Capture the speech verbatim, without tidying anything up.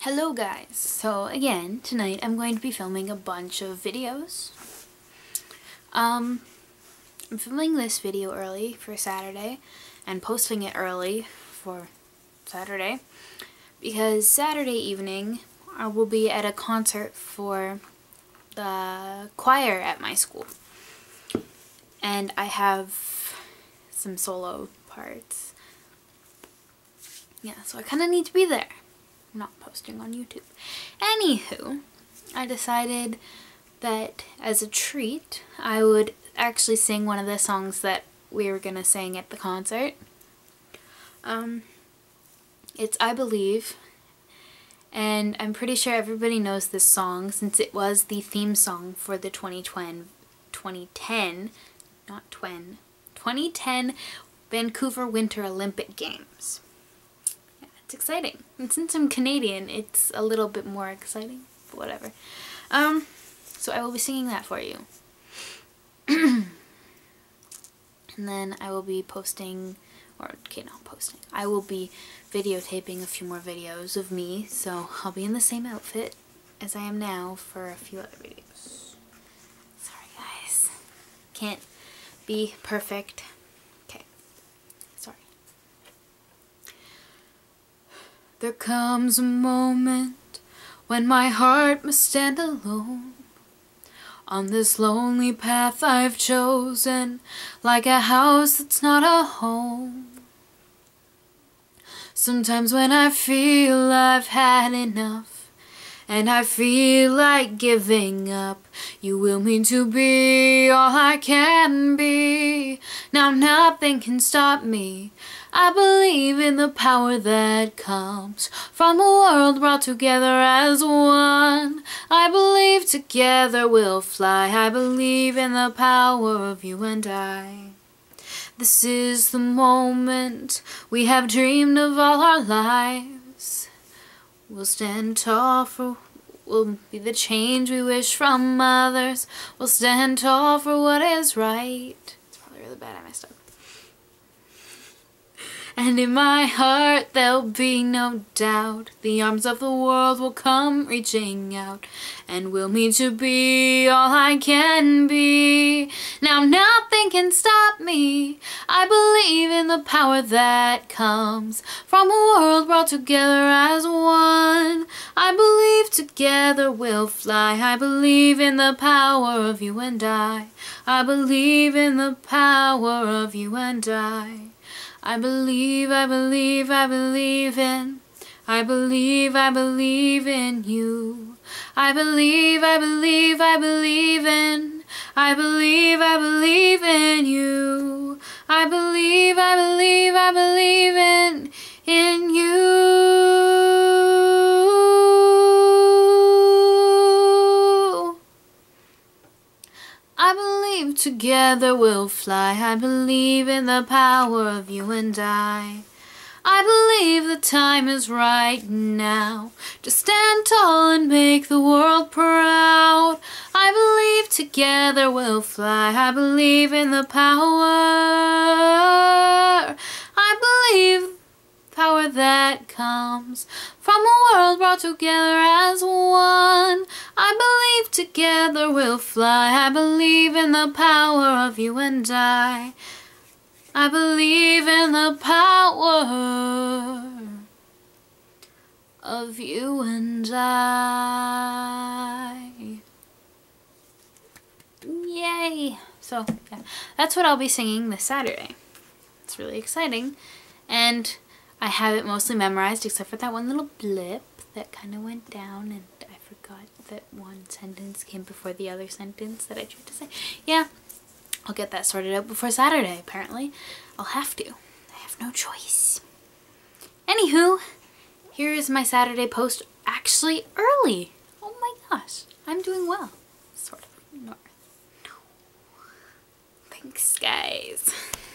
Hello guys! So again, tonight I'm going to be filming a bunch of videos. Um, I'm filming this video early for Saturday and posting it early for Saturday because Saturday evening I will be at a concert for the choir at my school. And I have some solo parts. Yeah, so I kind of need to be there. Not posting on YouTube. Anywho, I decided that as a treat I would actually sing one of the songs that we were gonna sing at the concert. Um, it's I Believe, and I'm pretty sure everybody knows this song since it was the theme song for the twenty ten, not twen, twenty ten Vancouver Winter Olympic Games. It's exciting. And since I'm Canadian, it's a little bit more exciting, but whatever. Um, so I will be singing that for you. And then I will be posting, or okay, not posting, I will be videotaping a few more videos of me, so I'll be in the same outfit as I am now for a few other videos. Sorry guys. Can't be perfect. There comes a moment when my heart must stand alone on this lonely path I've chosen, like a house that's not a home. Sometimes when I feel I've had enough and I feel like giving up, you will me to be all I can be. Now nothing can stop me. I believe in the power that comes from a world brought together as one. I believe together we'll fly. I believe in the power of you and I. This is the moment we have dreamed of all our lives. We'll stand tall for, we'll be the change we wish from others. We'll stand tall for what is right. It's probably really bad, I messed up. And in my heart there'll be no doubt, the arms of the world will come reaching out, and we'll mean to be all I can be. Now nothing can stop me. I believe in the power that comes from a world brought together as one. I believe together we'll fly. I believe in the power of you and I. I believe in the power of you and I. I believe, I believe, I believe in, I believe, I believe in you. I believe, I believe, I believe in, I believe, I believe in you. I believe, I believe, I believe in, in you. I believe together we'll fly. I believe in the power of you and I. I believe the time is right now to stand tall and make the world proud. I believe together we'll fly. I believe in the power. I believe power that comes from a world brought together as one. I believe together we'll fly. I believe in the power of you and I. I believe in the power of you and I. Yay! So, yeah, that's what I'll be singing this Saturday. It's really exciting. And I have it mostly memorized except for that one little blip that kind of went down and I forgot that one sentence came before the other sentence that I tried to say. Yeah, I'll get that sorted out before Saturday apparently. I'll have to. I have no choice. Anywho, here is my Saturday post actually early. Oh my gosh, I'm doing well. Sort of. North. Thanks guys.